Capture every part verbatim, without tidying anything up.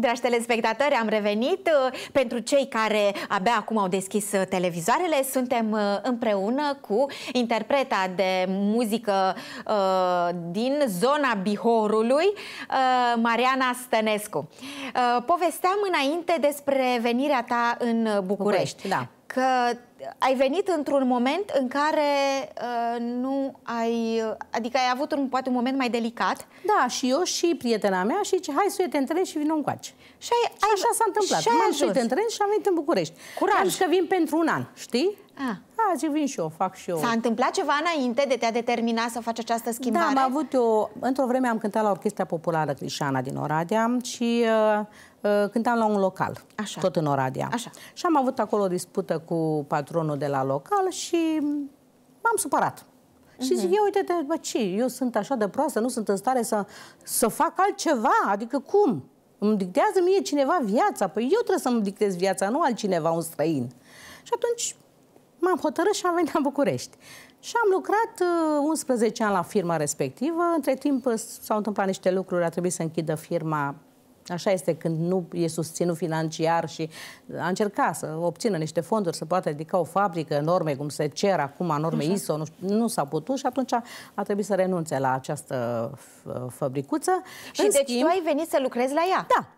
Dragi telespectatori, am revenit. Pentru cei care abia acum au deschis televizoarele, suntem împreună cu interpreta de muzică uh, din zona Bihorului, uh, Mariana Stănescu. Uh, povesteam înainte despre venirea ta în București. București, da. Că ai venit într-un moment în care uh, nu ai... Adică ai avut un, poate un moment mai delicat. Da, și eu și prietena mea și zice, hai să iei în tren și vină încoace. Și, ai, și așa s-a întâmplat. M-am suit în tren și am venit în București. Curaj. Am zis că vin pentru un an, știi? Ah. A, zic, vin și eu, fac și eu. S-a întâmplat ceva înainte de te-a determinat să faci această schimbare? Da, am avut eu... Într-o vreme am cântat la Orchestra Populară Crișana din Oradea și... Uh, cântam la un local, Așa. tot în Oradea. Așa. Și am avut acolo o dispută cu patronul de la local și m-am supărat. Uh-huh. Și zic, eu, uite-te, bă, ce, eu sunt așa de proastă, nu sunt în stare să, să fac altceva, adică cum? Îmi dictează mie cineva viața, păi eu trebuie să-mi dictez viața, nu altcineva, un străin. Și atunci m-am hotărât și am venit la București. Și am lucrat uh, unsprezece ani la firma respectivă, între timp s-au întâmplat niște lucruri, a trebuit să închidă firma. Așa este când nu e susținut financiar și a încercat să obțină niște fonduri, să poată ridica o fabrică, norme, cum se cer acum, norme Așa. I S O, nu, nu s-a putut și atunci a trebuit să renunțe la această fabricuță. Și în deci schimb, tu ai venit să lucrezi la ea? Da.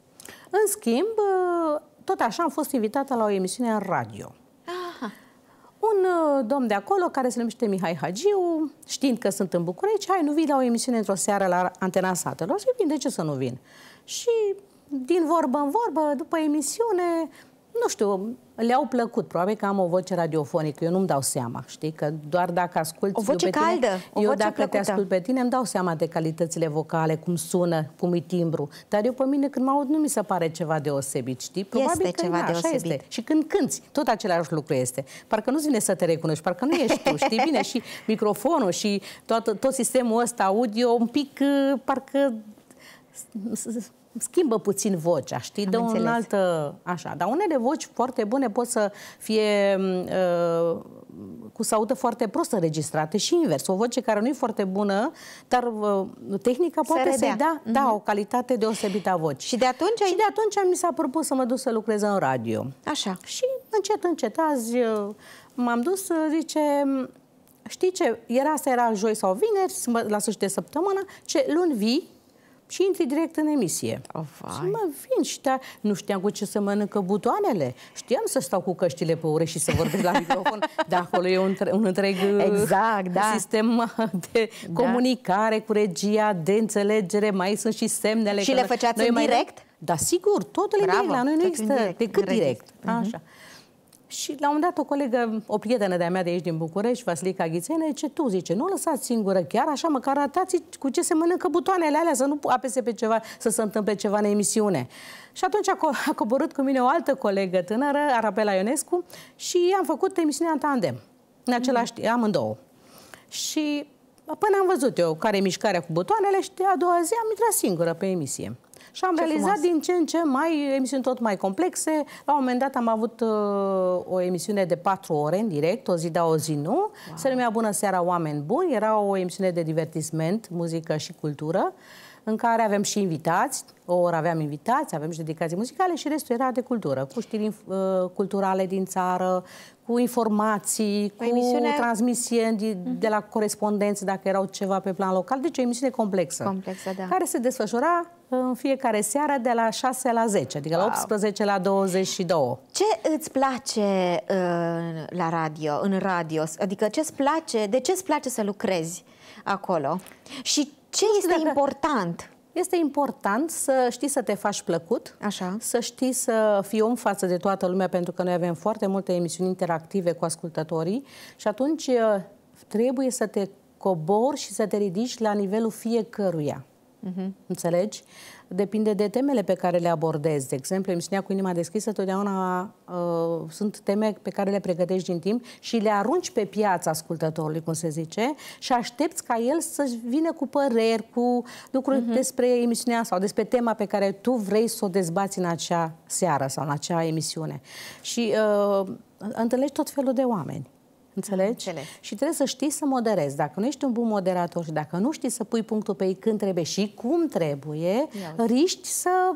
În schimb, tot așa am fost invitată la o emisiune în radio. Aha. Un domn de acolo, care se numește Mihai Hagiu, știind că sunt în București, hai, nu vii la o emisiune într-o seară la Antena Satelor? Și vin, de ce să nu vin? Și din vorbă în vorbă, după emisiune, nu știu, le-au plăcut. Probabil că am o voce radiofonică, eu nu-mi dau seama, știi? Că doar dacă ascult... O voce eu pe tine, caldă, o eu voce dacă plăcută. te ascult pe tine, îmi dau seama de calitățile vocale, cum sună, cum e timbru. Dar eu pe mine, când mă aud, nu mi se pare ceva deosebit, știi? Probabil este că ceva da, așa deosebit. este. Și când cânti, tot același lucru este. Parcă nu-ți vine să te recunoști, parcă nu ești tu, știi? Bine, și microfonul și tot, tot sistemul ăsta audio, un pic, parcă... schimbă puțin vocea, știi? Dă un alt... Așa. Dar unele voci foarte bune pot să fie uh, cu saută foarte prost înregistrate și invers. O voce care nu e foarte bună, dar uh, tehnica poate să-i da, mm-hmm. da o calitate deosebită a vocii. Și de atunci ai... Și de atunci mi s-a propus să mă duc să lucrez în radio. Așa. Și încet, încet, azi m-am dus, zice... Știi ce? Era asta, era joi sau vineri, la sfârșit de săptămână, ce luni vii și intri direct în emisie. Oh, și mă vin și da, nu știam cu ce să mănâncă butoanele. Știam să stau cu căștile pe urechi și să vorbesc la microfon. Dar acolo e un, un întreg exact, da. sistem de da. comunicare cu regia, de înțelegere, mai sunt și semnele. Și le făceați în direct? Mai... Da, sigur, totul e direct. La noi nu există direct, decât direct. Uh-huh. Așa. Și la un dat o colegă, o prietenă de-a mea de aici din București, Vasilica Ghițene, ce tu, zice, nu o lăsați singură chiar, așa măcar arătați cu ce se mănâncă butoanele alea, să nu apese pe ceva, să se întâmple ceva în emisiune. Și atunci a, co- a coborât cu mine o altă colegă tânără, Arabela Ionescu, și am făcut emisiunea în tandem, în același timp, amândouă. Și până am văzut eu care e mișcarea cu butoanele și a doua zi am intrat singură pe emisie. Și am ce realizat frumos. Din ce în ce mai emisiuni tot mai complexe. La un moment dat am avut uh, o emisiune de patru ore în direct, o zi da, o zi nu. Wow. Se numea Bună seara, oameni buni. Era o emisiune de divertisment, muzică și cultură, în care aveam și invitați. O oră aveam invitați, aveam și dedicații muzicale și restul era de cultură, cu știri uh, culturale din țară, cu informații, cu emisiune... transmisie de, uh-huh. de la corespondenți, dacă erau ceva pe plan local. Deci o emisiune complexă, complexă da. care se desfășura în fiecare seară de la șase la zece, adică wow. la optsprezece la douăzeci și doi. Ce îți place uh, la radio, în radio? Adică ce-ți place, de ce îți place să lucrezi acolo? Și ce este dacă... important? Este important să știi să te faci plăcut, Așa. să știi să fii om față de toată lumea, pentru că noi avem foarte multe emisiuni interactive cu ascultătorii și atunci trebuie să te cobori și să te ridici la nivelul fiecăruia. Uh-huh. Înțelegi? Depinde de temele pe care le abordezi. De exemplu, emisiunea Cu inima deschisă, totdeauna uh, sunt teme pe care le pregătești din timp și le arunci pe piața ascultătorului, cum se zice, și aștepți ca el să vină cu păreri, cu lucruri uh-huh. despre emisiunea sau despre tema pe care tu vrei să o dezbați în acea seară sau în acea emisiune. Și uh, întâlnești tot felul de oameni. Înțelegi? Înțeleg. Și trebuie să știi să moderezi. Dacă nu ești un bun moderator și dacă nu știi să pui punctul pe ei când trebuie și cum trebuie, riști să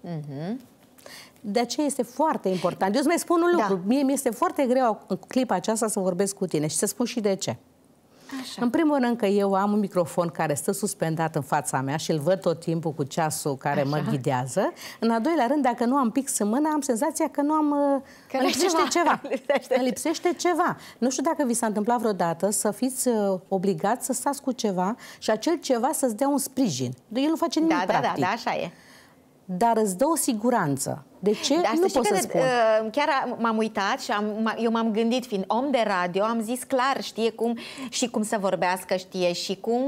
Uh-huh. De aceea este foarte important. Eu îți mai spun un lucru. Da. Mie mi-este foarte greu în clipa aceasta să vorbesc cu tine și să spun și de ce. Așa. În primul rând că eu am un microfon care stă suspendat în fața mea și îl văd tot timpul cu ceasul care Așa. mă ghidează. În al doilea rând, dacă nu am pix în mână, am senzația că nu am... Că îmi lipsește ceva. ceva. Îmi lipsește ceva. Nu știu dacă vi s-a întâmplat vreodată să fiți obligați să stați cu ceva și acel ceva să-ți dea un sprijin. El nu face nimic da, practic. Da, da, da, așa e. Dar îți dă o siguranță. De ce? Dar nu pot să că spun. Uh, chiar m-am uitat și am, eu m-am gândit, fiind om de radio, am zis clar, știe cum și cum să vorbească, știe și cum...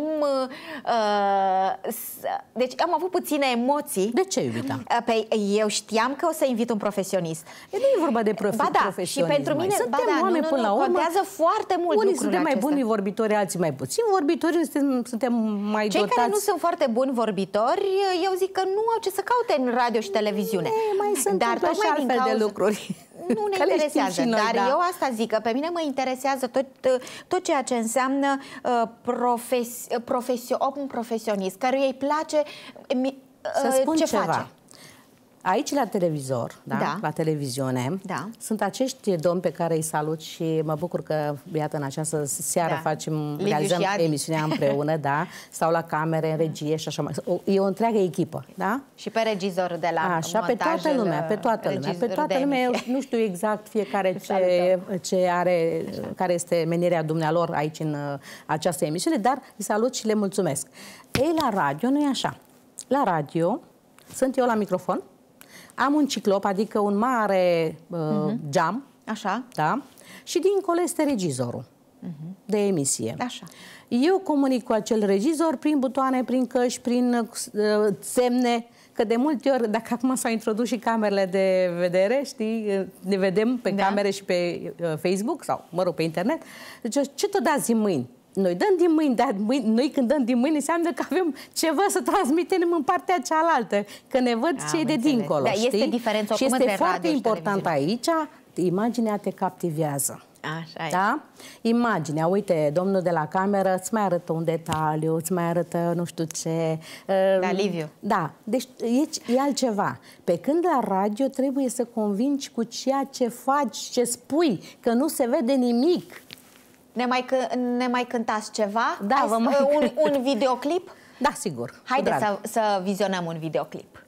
Uh, deci am avut puține emoții. De ce, iubita? Uh, pe, eu știam că o să invit un profesionist. E, nu e vorba de profe ba da, profesionism. Și pentru mine, suntem ba da, oameni nu, nu, până la urmă. Contează foarte mult unii lucrurile suntem mai acestea. buni vorbitori, alții mai puțini vorbitori, suntem, suntem mai Cei dotați. care nu sunt foarte buni vorbitori, eu zic că nu au ce să caute în radio și televiziune. E, mai sunt Dar și altfel cauza... de lucruri. Nu ne interesează, noi, dar da. eu asta zic, că pe mine mă interesează tot, tot ceea ce înseamnă uh, profes, profesio, un profesionist, căruia îi place uh, să spun ce ceva. face. Aici, la televizor, da? Da. la televiziune, da. sunt acești domni pe care îi salut și mă bucur că, iată, în această seară da. facem, Liviu realizăm emisiunea împreună, da? Stau la camere, în regie și așa mai. E o întreagă echipă, da? Și pe regizor de la Așa, pe toată lumea, pe toată lumea, pe toată lumea. Eu nu știu exact fiecare ce, ce are, așa. care este menirea dumnealor aici în această emisiune, dar îi salut și le mulțumesc. Ei, la radio nu e așa. La radio sunt eu la microfon, am un ciclop, adică un mare uh, uh-huh. geam. Așa. Da? Și dincolo este regizorul uh-huh. de emisie. Așa. Eu comunic cu acel regizor prin butoane, prin căști, prin uh, semne, că de multe ori, dacă acum s-au introdus și camerele de vedere, știi, ne vedem pe da. camere și pe uh, Facebook sau, mă rog, pe internet. Deci, ce tot dați în mâini? Noi dăm din mâini, dar mâini, noi când dăm din mâini înseamnă că avem ceva să transmitem în partea cealaltă, că ne văd cei de dincolo, da, știi? Este diferența și este foarte important aici, imaginea te captivează. Așa e. Da? Imaginea, uite, domnul de la cameră îți mai arătă un detaliu, îți mai arătă nu știu ce. Da, Liviu. Da, deci e, e altceva. Pe când la radio trebuie să convingi cu ceea ce faci, ce spui, că nu se vede nimic. Ne mai, ne mai cântați ceva? Da, Hai, vă mai... un, un videoclip? Da, sigur. Haideți să, să vizionăm un videoclip.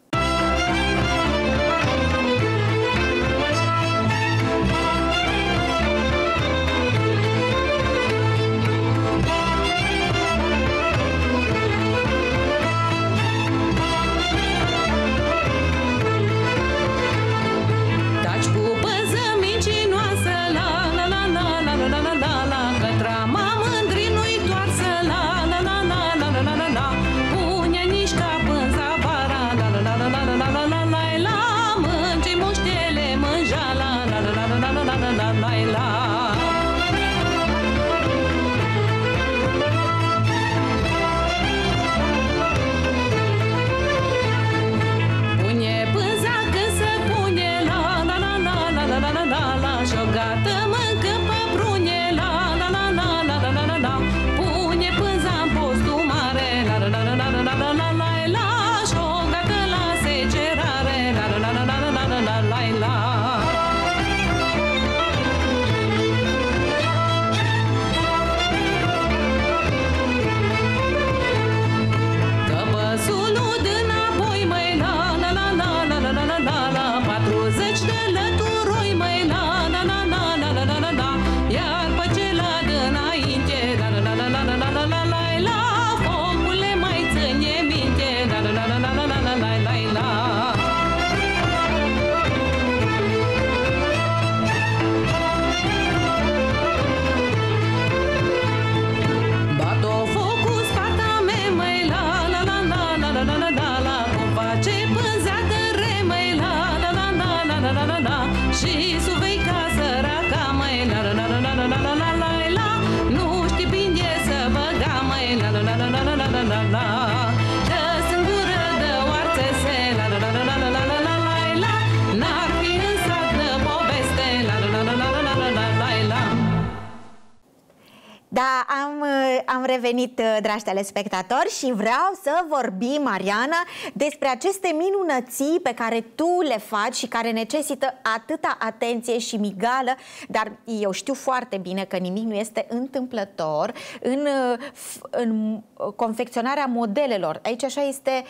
La la la la revenit, dragi telespectatori, și vreau să vorbim, Mariana, despre aceste minunății pe care tu le faci și care necesită atâta atenție și migală, dar eu știu foarte bine că nimic nu este întâmplător în, în confecționarea modelelor. Aici așa este...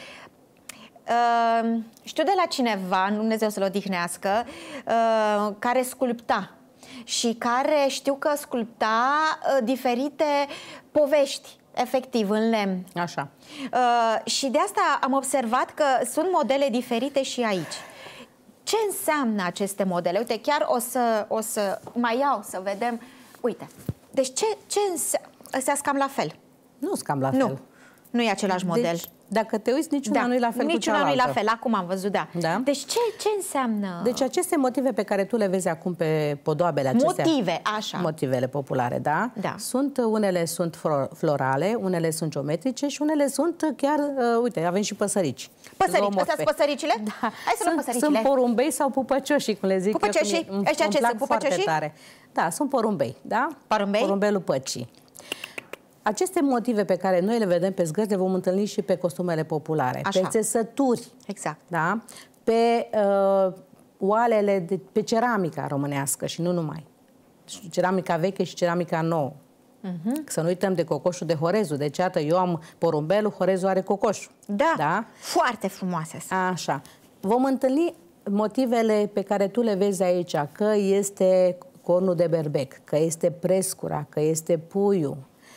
Uh, știu de la cineva, Dumnezeu să-l odihnească, uh, care sculpta și care știu că sculpta uh, diferite povești, efectiv, în lemn. Așa. Uh, și de asta am observat că sunt modele diferite și aici. Ce înseamnă aceste modele? Uite, chiar o să, o să mai iau să vedem. Uite, deci ce, ce înseamnă? Astea sunt cam la fel. Nu sunt cam la fel. Nu, nu e același model. Deci, dacă te uiți, niciuna da, nu e la fel niciuna cu cealaltă. nu e la fel, acum am văzut, da. da. Deci ce, ce înseamnă? Deci aceste motive pe care tu le vezi acum pe podoabele acestea... Motive, așa. Motivele populare, da? Da. Sunt, unele sunt florale, unele sunt geometrice și unele sunt chiar, uh, uite, avem și păsărici. Păsărici, astea sunt păsăricile? Da. Hai să luăm păsăricile. Sunt porumbei sau pupăcioșii, cum le zic. Pupăcioșii? Ăștia ce sunt, pupăcioșii? Tare. Da, sunt porumbei, da? Porumbei? Porumbelul păcii. Aceste motive pe care noi le vedem pe zgări le vom întâlni și pe costumele populare, așa. pe țesături, exact. Da? Pe uh, oalele, de, pe ceramica românească și nu numai. Ceramica veche și ceramica nouă. Uh-huh. Să nu uităm de cocoșul de Horezu. Deci, iată, eu am porumbelul, Horezu are cocoșul. Da, da? Foarte frumoase. Așa. Vom întâlni motivele pe care tu le vezi aici, că este cornul de berbec, că este prescura, că este puiul,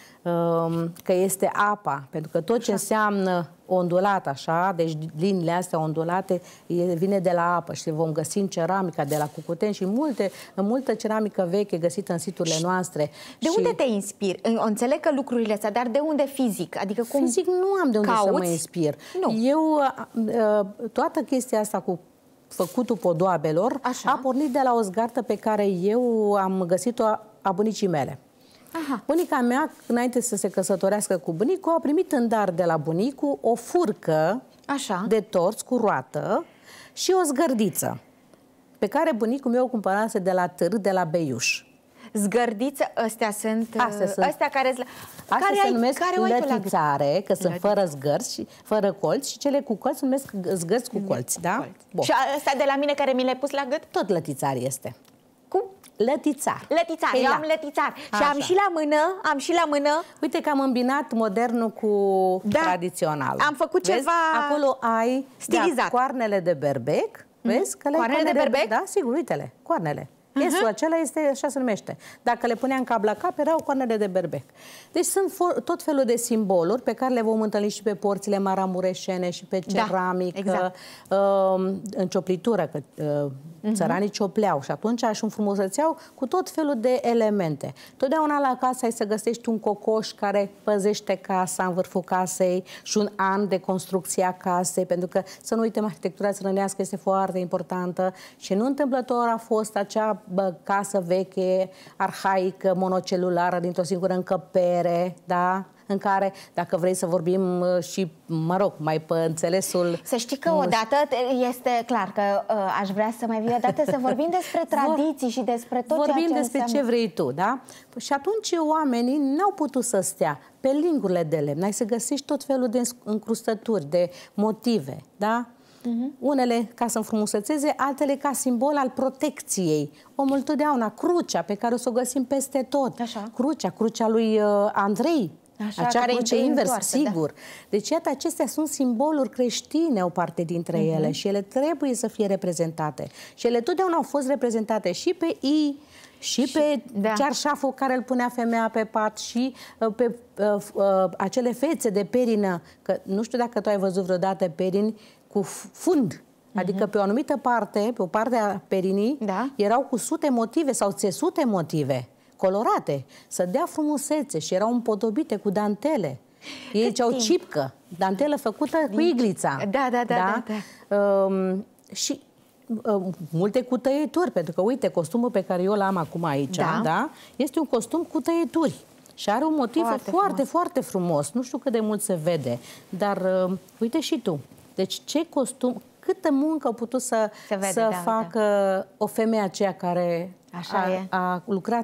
că este apa, pentru că tot ce înseamnă ondulat, așa, deci liniile astea ondulate, vine de la apă și vom găsi în ceramica de la Cucuteni și multe, în multă ceramică veche găsită în siturile noastre. De și... unde te inspiri? Înțeleg că lucrurile astea, dar de unde fizic? Adică cum fizic nu am de unde cauți? să mă inspir. Nu. Eu, toată chestia asta cu făcutul podoabelor așa. A pornit de la o zgartă pe care eu am găsit-o a bunicii mele. Aha. Bunica mea, înainte să se căsătorească cu bunicul, a primit în dar de la bunicul o furcă așa. de torț cu roată și o zgărdiță, pe care bunicul meu o cumpărase de la târg, de la Beiuș. Zgărdiță, astea sunt... Astea sunt. Astea care, Astea care se ai, numesc care lătițare, că sunt Lătiță. fără zgărți, și, fără colți, și cele cu colți se numesc zgărți cu colți, da? Bun. Și astea de la mine care mi le-ai pus la gât? Tot lătițar este. Cum? Lătițar. Lătițar, eu am lătițar. Și am și la mână, am și la mână. Uite că am îmbinat modernul cu da. tradițional. Am făcut vezi? ceva Acolo ai stilizat. Da, coarnele de berbec. Mm-hmm. Vezi? Că coarnele de berbec? De... Da, sigur, uite-le, coarnele. Uh-huh. Esul acela este, așa se numește. Dacă le puneam cap la cap, erau coarnele de berbec. Deci sunt tot felul de simboluri pe care le vom întâlni și pe porțile maramureșene și pe ceramică, da, exact. uh, în cioplitură, că uh, uh-huh. țăranii ciopleau și atunci își înfrumusețeau cu tot felul de elemente. Totdeauna la casă ai să găsești un cocoș care păzește casa în vârful casei și un an de construcție a casei, pentru că, să nu uităm, arhitectura țărănească este foarte importantă și nu întâmplător a fost acea bă, casă veche, arhaică, monocelulară, dintr-o singură încăpere, da? În care, dacă vrei să vorbim și, mă rog, mai pe înțelesul... Să știi că odată este clar că uh, aș vrea să mai vii odată să vorbim despre tradiții și despre tot vorbim ceea ce despre înseamnă... ce vrei tu, da? Și atunci oamenii n-au putut să stea pe lingurile de lemn. Ai să găsești tot felul de încrustături, de motive, da? Uh-huh. Unele ca să înfrumusețeze, altele ca simbol al protecției. Omul totdeauna, crucea pe care o să o găsim peste tot. Așa. Crucea, crucea lui uh, Andrei. Așa, acea care cruce invers, întoarce, sigur. Da. Deci, iată, acestea sunt simboluri creștine, o parte dintre uh-huh. ele, și ele trebuie să fie reprezentate. Și ele totdeauna au fost reprezentate și pe i, și, și pe da. cearșaful care îl punea femeia pe pat, și uh, pe uh, uh, acele fețe de perină, că nu știu dacă tu ai văzut vreodată perini cu fund. Adică pe o anumită parte, pe o parte a perinii, da. erau cu sute motive sau țesute motive, colorate, să dea frumusețe, și erau împodobite cu dantele. Ei ziceau cipcă, dantelă făcută Din... cu iglița. Da, da, da. da? da, da. Um, și um, multe cu tăieturi, pentru că, uite, costumul pe care eu l-am acum aici, da. Da? Este un costum cu tăieturi. Și are un motiv foarte, foarte, frumos. foarte frumos. Nu știu cât de mult se vede, dar uh, uite și tu. Deci ce costum, câtă muncă a putut să, vede, să da, facă da. o femeie aceea care Așa a, e. a lucrat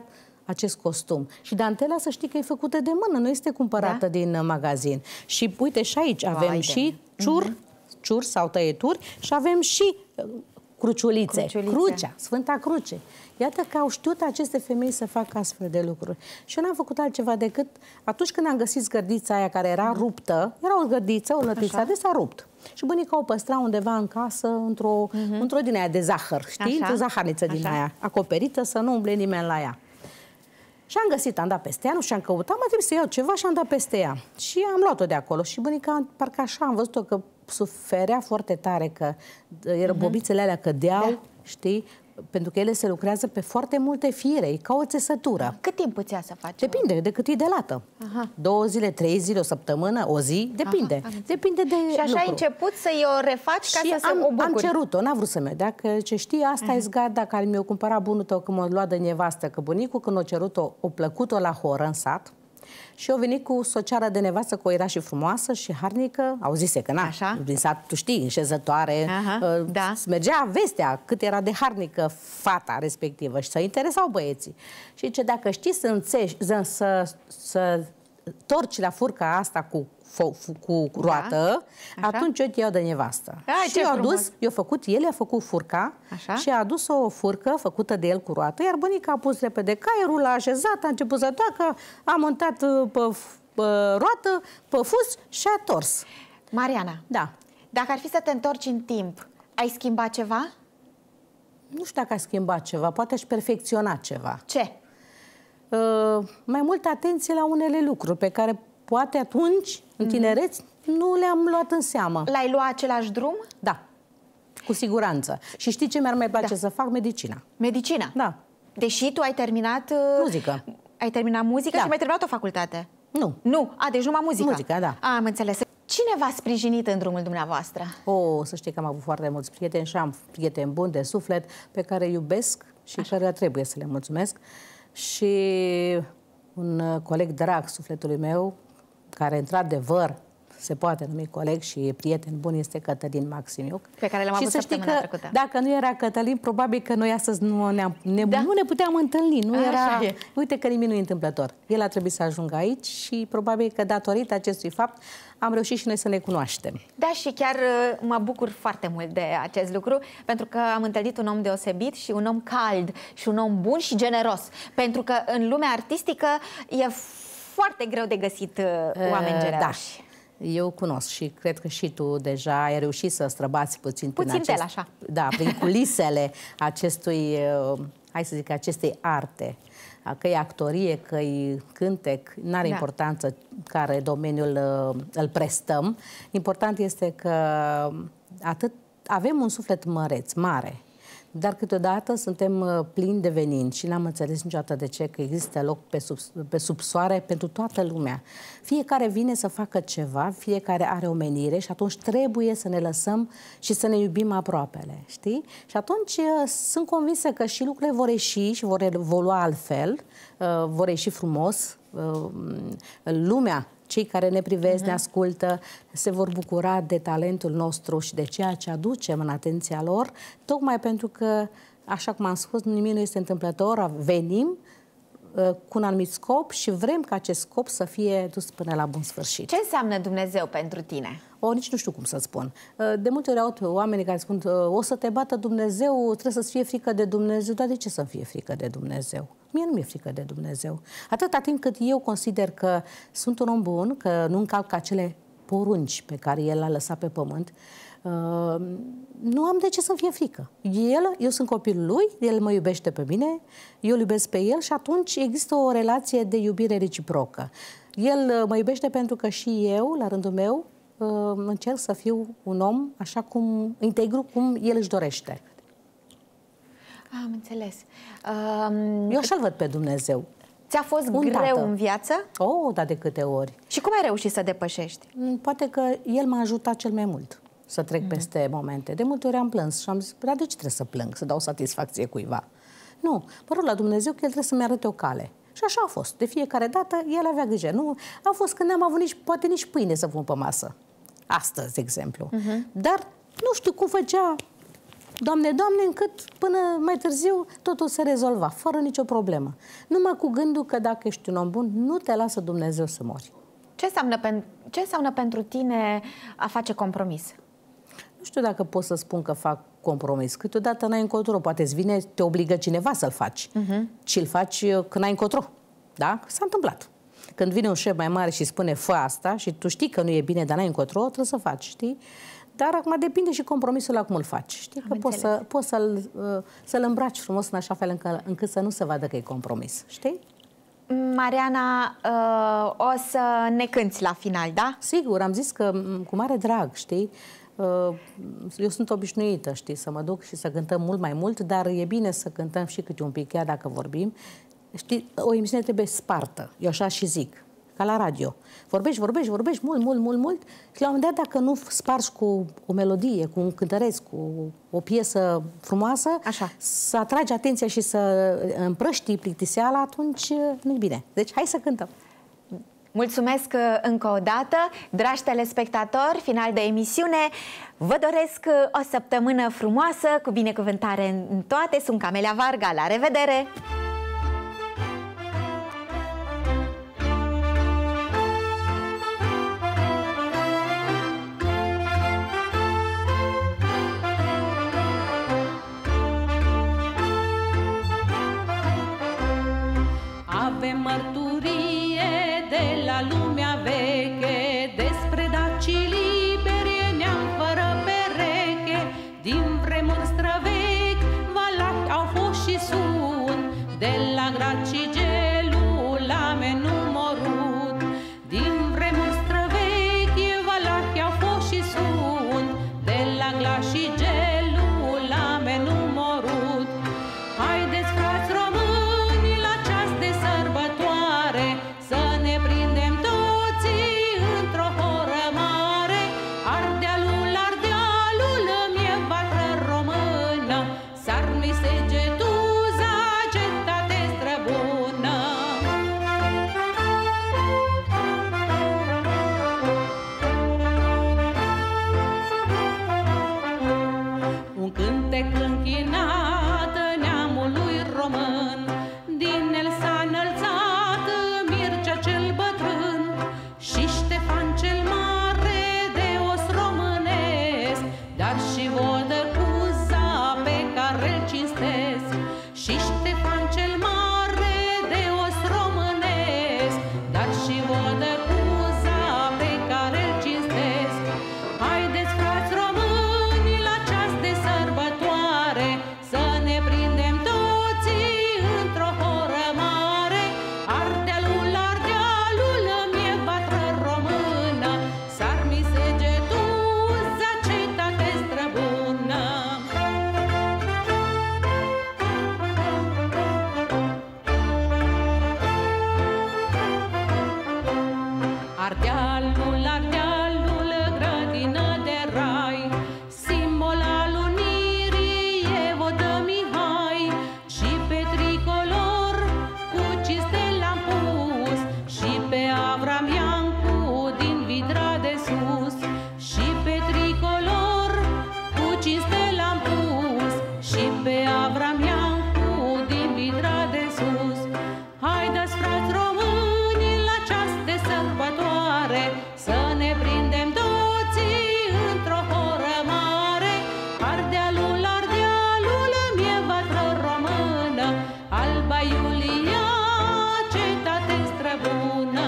acest costum. Și dantela, să știi că e făcută de mână, nu este cumpărată da? din magazin. Și uite, și aici avem Vai și ciur, uh-huh. ciur sau tăieturi și avem și cruciulițe. Cruciulițe. Crucea, Sfânta Cruce. Iată că au știut aceste femei să facă astfel de lucruri. Și eu n-am făcut altceva decât atunci când am găsit zgărdița aia care era ruptă, era o zgărdiță, o lătiță, de s-a rupt. Și bunica o păstra undeva în casă, într-o uh-huh. într-o din aia de zahăr, știi? Într-o zaharniță din Așa. aia, acoperită, să nu umble nimeni la ea. Și am găsit, am dat peste ea, nu știu, am căutat, mă trebuie să iau ceva și am dat peste ea. Și am luat-o de acolo. Și bunica, parcă așa, am văzut-o că suferea foarte tare, că uh-huh. bobițele alea cădeau, da. știi? Pentru că ele se lucrează pe foarte multe fire, e ca o țesătură. Cât timp putea să faci? Depinde de cât e de lată. Aha. Două zile, trei zile, o săptămână, o zi, depinde. Aha, depinde de Și așa lucru. ai început să-i o refaci ca și să am, se o bucuri. am cerut-o, n-a vrut să merg. Dacă ce știi, asta e zgarda care mi-o cumpăra bunul tău când m-a luat de nevastă, că bunicul când o cerut-o, o plăcut-o la horă în sat. Și eu venit cu sociara de nevastă, că o era și frumoasă și harnică. Auzise că, na, Așa. din sat, tu știi, înșezătoare. Uh, da. Mergea vestea cât era de harnică fata respectivă și să interesau băieții. Și ce dacă știi să înțești, să, să, să torci la furca asta cu, cu roată, da. atunci eu te iau de nevastă. A, și eu a dus, eu făcut, el a făcut furca Așa. și a adus o furcă făcută de el cu roată, iar bunica a pus repede caierul, l-a așezat, a început să toacă, a montat pe, pe roată, pe fus și a tors. Mariana, da. dacă ar fi să te întorci în timp, ai schimbat ceva? Nu știu dacă a schimbat ceva, poate aș perfecționa ceva. Ce? Uh, mai multă atenție la unele lucruri pe care poate atunci, în tinereți, nu le-am luat în seamă. L-ai luat același drum? Da, cu siguranță. Și știi ce mi-ar mai place da. să fac? Medicina. Medicina? Da. Deși tu ai terminat... Muzică. Ai terminat muzică da. și mai terminat o facultate? Nu. Nu? A, deci numai muzică? Muzica, da. A, am înțeles. Cine v-a sprijinit în drumul dumneavoastră? O, să știi că am avut foarte mulți prieteni și am prieteni buni de suflet pe care iubesc și Așa. care trebuie să le mulțumesc. Și un coleg drag sufletului meu, care într-adevăr se poate numi coleg și e prieten bun, este Cătălin Maximiuc. Pe care l-am avut săptămâna trecută. Dacă nu era Cătălin, probabil că noi astăzi nu ne, ne, da. nu ne puteam întâlni. Nu A, era, uite că nimic nu e întâmplător. El a trebuit să ajungă aici și probabil că datorită acestui fapt am reușit și noi să ne cunoaștem. Da, și chiar mă bucur foarte mult de acest lucru, pentru că am întâlnit un om deosebit și un om cald și un om bun și generos. Pentru că în lumea artistică e foarte greu de găsit uh, oameni generoși. Da. Eu cunosc și cred că și tu deja ai reușit să străbați puțin, puțin prin, acest, așa. Da, prin culisele acestui, hai să zic, acestei arte. Că e actorie, că e cântec, n-are da. importanță care domeniul îl prestăm. Important este că atât avem un suflet măreț, mare, dar câteodată suntem plini de venin și n-am înțeles niciodată de ce, că există loc pe sub, pe sub soare pentru toată lumea. Fiecare vine să facă ceva, fiecare are o menire și atunci trebuie să ne lăsăm și să ne iubim aproapele, știi? Și atunci sunt convinsă că și lucrurile vor ieși și vor evolua altfel, vor ieși frumos, lumea, cei care ne privesc, uh-huh. ne ascultă, se vor bucura de talentul nostru și de ceea ce aducem în atenția lor, tocmai pentru că, așa cum am spus, nimic nu este întâmplător, venim uh, cu un anumit scop și vrem ca acest scop să fie dus până la bun sfârșit. Ce înseamnă Dumnezeu pentru tine? O, nici nu știu cum să spun. De multe ori aud oamenii care spun o să te bată Dumnezeu, trebuie să-ți fie frică de Dumnezeu. Dar de ce să-mi fie frică de Dumnezeu? Mie nu mi-e frică de Dumnezeu. Atâta timp cât eu consider că sunt un om bun, că nu încalc acele porunci pe care El l-a lăsat pe pământ, nu am de ce să-mi fie frică. El, eu sunt copilul Lui, El mă iubește pe mine, eu îl iubesc pe El și atunci există o relație de iubire reciprocă. El mă iubește pentru că și eu, la rândul meu, încerc să fiu un om așa cum integru, cum El își dorește. Am înțeles. Um, Eu așa-l văd pe Dumnezeu. Ți-a fost un greu tată. în viață? Oh, da, de câte ori. Și cum ai reușit să depășești? Poate că El m-a ajutat cel mai mult să trec mm-hmm. peste momente. De multe ori am plâns și am zis, dar de ce trebuie să plâng, să dau satisfacție cuiva? Nu, mă rog la Dumnezeu că El trebuie să-mi arate o cale. Și așa a fost. De fiecare dată El avea grijă. Nu, a fost când n-am avut nici, poate nici pâine să pun pe masă. Astăzi, de exemplu. Mm-hmm. Dar nu știu cum făcea Doamne, Doamne, încât până mai târziu totul se rezolva, fără nicio problemă. Numai cu gândul că dacă ești un om bun, nu te lasă Dumnezeu să mori. Ce înseamnă, pen ce înseamnă pentru tine a face compromis? Nu știu dacă pot să spun că fac compromis. Câteodată n-ai încotro. Poate îți vine, te obligă cineva să-l faci. Uh-huh. Și îl faci când ai încotro. Da? S-a întâmplat. Când vine un șef mai mare și spune fă asta și tu știi că nu e bine, dar n-ai încotro, trebuie să faci, știi? Dar acum depinde și compromisul la cum îl faci. Știi? Că poți, să, poți să-l, să-l îmbraci frumos în așa fel încât, încât să nu se vadă că e compromis. Știi? Mariana, uh, o să ne cânți la final, da? Sigur, am zis că cu mare drag, știi? Eu sunt obișnuită, știi, să mă duc și să cântăm mult mai mult, dar e bine să cântăm și câte un pic, chiar dacă vorbim. Știi, o emisiune trebuie spartă, eu așa și zic, ca la radio. Vorbești, vorbești, vorbești mult, mult, mult, mult și la un moment dat, dacă nu spargi cu o melodie, cu un cântăresc, cu o piesă frumoasă, așa, să atragi atenția și să împrăștii plictiseala, atunci nu-i bine. Deci, hai să cântăm! Mulțumesc încă o dată, dragi telespectatori, final de emisiune. Vă doresc o săptămână frumoasă, cu binecuvântare în toate. Sunt Camelia Varga, la revedere! Avem mărturie de la lumea veche despre dacii liberi, neam fără pereche. Din vremuri străvechi, valahi au fost și sunt, de la Gracigelu la Menumorut. Din vremuri străvechi, valahi au fost și sunt, de la Gracigelu la Menumorut. Haideți, frați români, la ceas de sărbătoare, să ne prindem toții într-o horă mare. Ardealul, Ardealul, mie vatră română, s-ar-mi Segetuza, cetate străbună. Un cântec închinat neamului român, din el s-a înălțat Mircea cel bătrân și Ștefan cel mare, de os românesc, dar și Vodă Cuza, pe care îl cinstesc. Și Ștefan cel mare, de os românesc, dar și Vodă Cuza, pe care îl cinstesc. Haideți, frați români, la ceas de sărbătoare, să ne prindem toții într-o horă mare. Ardealul, Ardealul, mie vatră română, s-ar-mi Segetuza, cetate străbună. Ardealul, Ardealul, grădină de rai, simbol al unirii e Vodă Mihai. Și pe tricolor cu cinste l-am pus, și pe Avram Iancu din Vidra de sus. Și pe tricolor cu cinste l-am pus, și pe Avram Iancu din Vidra de sus. Haideți, frați români, la ceas de sărbătoare, să ne prindem toții într-o horă mare. Ardealul, Ardealul, mie vatră română, Alba Iulia, cetate străbună.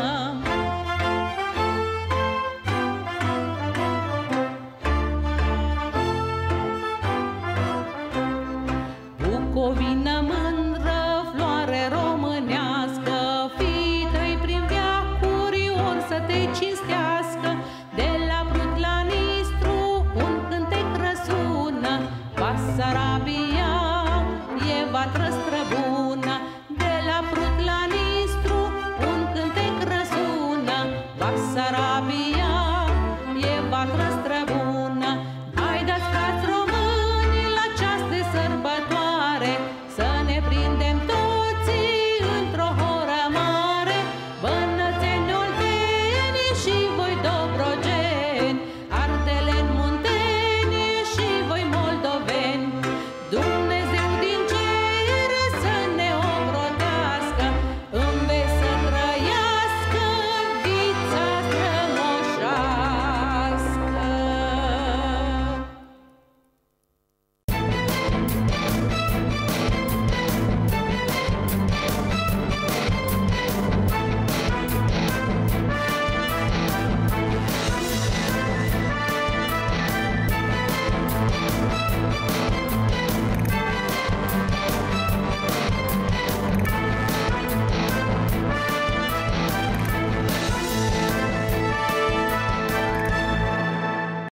Bucovină mândră, floare românească, fii tăi prin veacuri ori să te cinstească. De la Prut la Nistru un cântec răsună, Basarabia